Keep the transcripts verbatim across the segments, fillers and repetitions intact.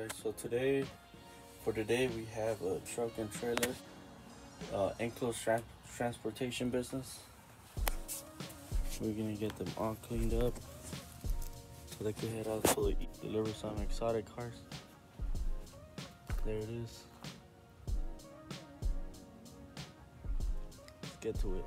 Guys, so today for today we have a truck and trailer uh, enclosed tra- transportation business. We're gonna get them all cleaned up so they can head out to deliver some exotic cars. There it is. Let's get to it.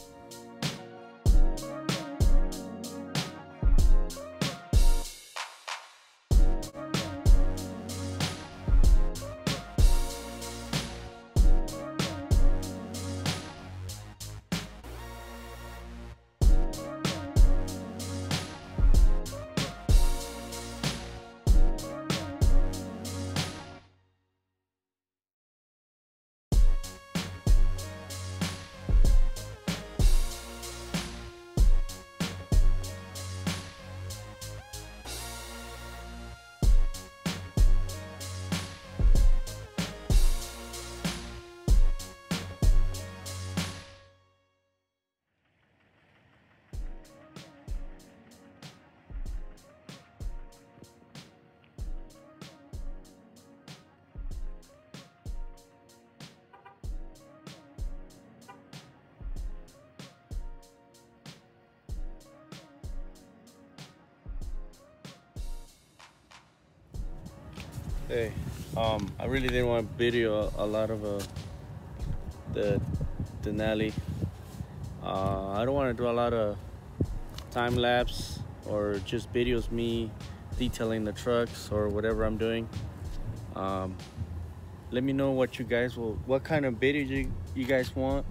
Hey, um, I really didn't want to video a, a lot of uh, the Denali. Uh, I don't want to do a lot of time lapse or just videos me detailing the trucks or whatever I'm doing. Um, let me know what you guys will, what kind of videos you, you guys want.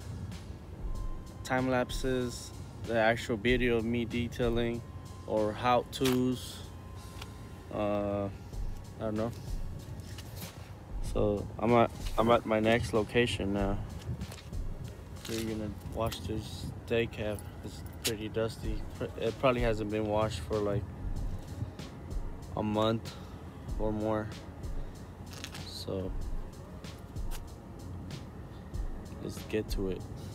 Time lapses, the actual video of me detailing, or how-tos. Uh, I don't know. So I'm at I'm at my next location now. We're gonna wash this day cab. It's pretty dusty. It probably hasn't been washed for like a month or more. So let's get to it.